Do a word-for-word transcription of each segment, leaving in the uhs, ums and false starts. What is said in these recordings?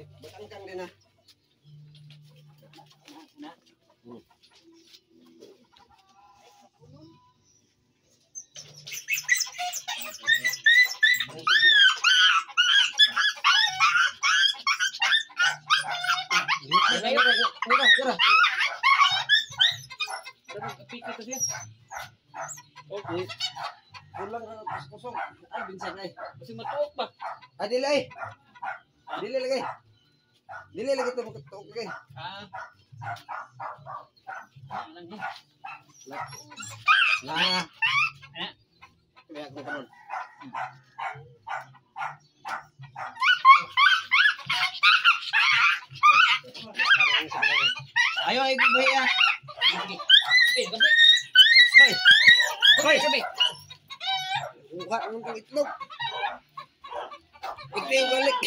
Bakangkang din na. Na. Hmm. Ayo, ayo, ayo. Pikir to siya. Okay. Kulang na kosong. Ay, binsan ay. Kasi matuok ba? Ah, dili ay. Dili lagi. Dili lagi to magtuok lagi. Ah. Lang eh. Lah. Lah. Eh. Kaya ko karon. Ayo, ay buhay ah. Eh, gabi. Hoy. Hoy, gabi. Buka ng itlog. Itlog balik.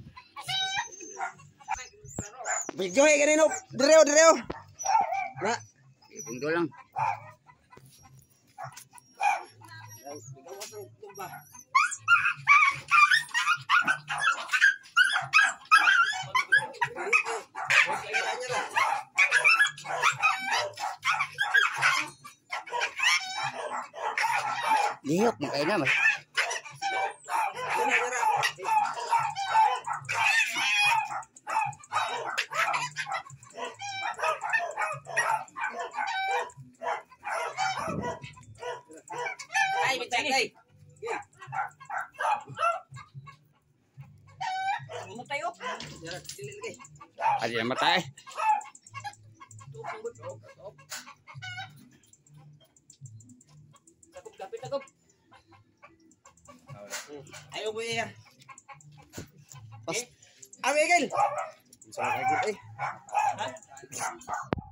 Video ay ganino. Direo, direo. Na. Ibundo lang. Bigaw ka ng itlog ba? Lihok mo kayo naman. Ay, bitay kay. Ano tayo? Dili lagi. Adi na matay. Takop, kapit, takop. Ayo bu ya. Pas. Ayo Egil. Bisa lagi eh. Ha?